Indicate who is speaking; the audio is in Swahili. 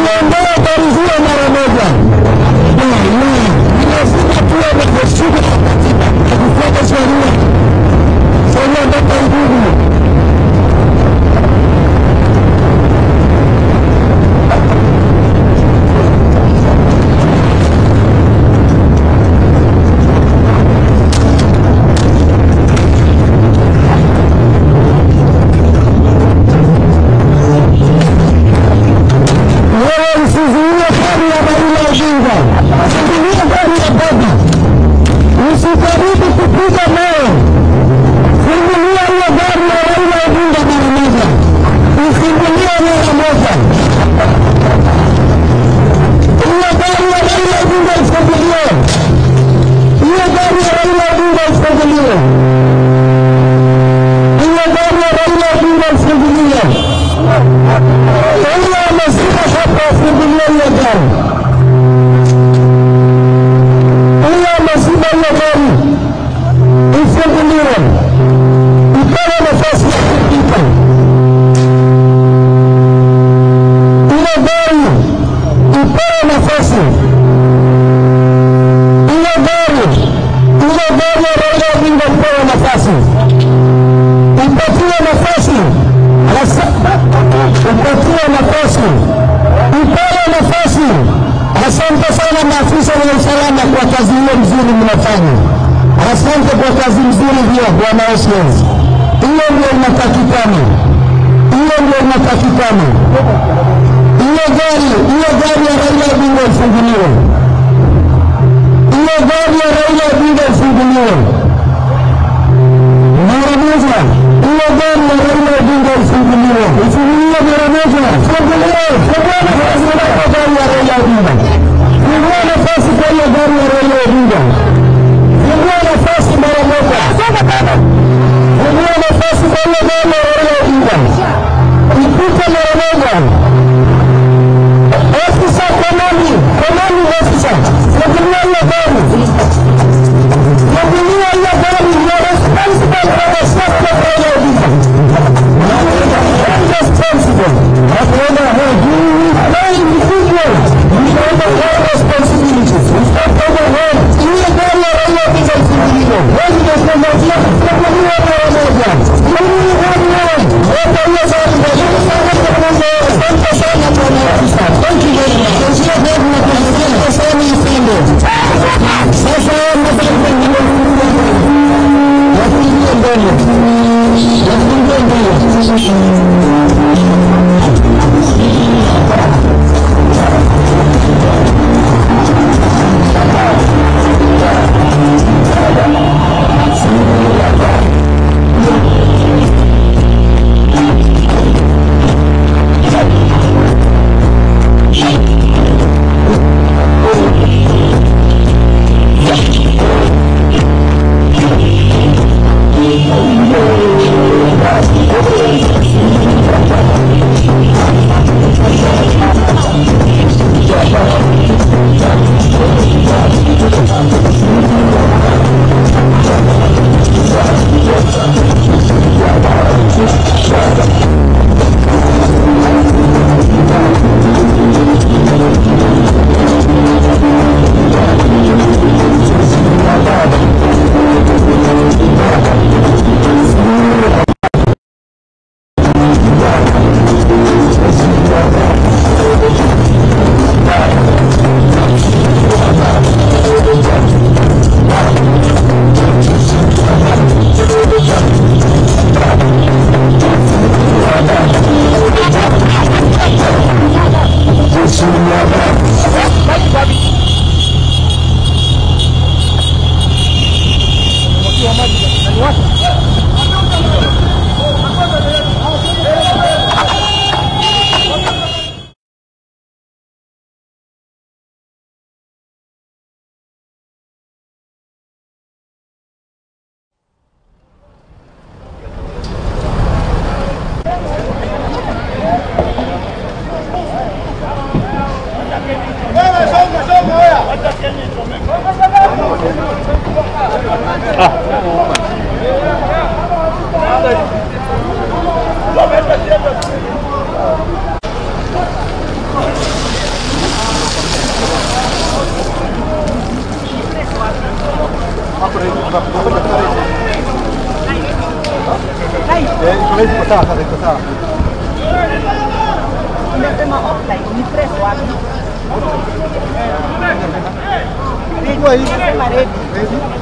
Speaker 1: tunaondoa gari hiyo mara moja. Lazima tuwe na heshima na kufuata sheria. Sheria mpaka nguvu. Usijaribu kupiga moyo. Fungulia hiyo gari ya Raila Odinga mara moja. Ufungulia mara moja. Hiyo gari ya Raila Odinga ifunguliwe. Hiyo gari ya Raila Odinga ifunguliwe. Hiyo gari ya Raila Odinga ifunguliwe. Raila amesema hapa afunguliwe hiyo gari. Hiyo gari ifunguliwe, ipewe nafasi ya kupita. Hiyo gari ipewe nafasi. Hiyo gari ya Raila Odinga ipewe nafasi. Ipatiwe nafasi. Ipatiwe nafasi. Ipewe nafasi. Asante sana maafisa wa usalama kwa kazi hiyo mzuri mnafanya. Asante kwa kazi mzuri hiyo bwana Oswald. Hiyo ndio inatakikana. Hiyo ndio inatakikana. Hiyo gari ya Raila Odinga ifunguliwe. Hiyo gari ya Raila Odinga ifunguliwe. Mara moja. Hiyo gari ya Raila Odinga ifunguliwe. Ifunguliwe mara moja. Funguliwe. Funguliwe nafasi kwa gari ya Raila Odinga. Funguliwe nafasi kwa hiyo gari ya Raila Odinga. Funguliwe nafasi mara moja. Funguliwe nafasi kwa hiyo gari ya Raila Odinga. Ipite mara moja. Ofisa komandi ofisa. Funguliwe hiyo gari. Funguliwe hiyo gari. You are responsible for the safety of Raila Odinga. Responsible. Responsibilities. Thank you very much.
Speaker 2: Unasema offline ni press wapi? Unasema ready.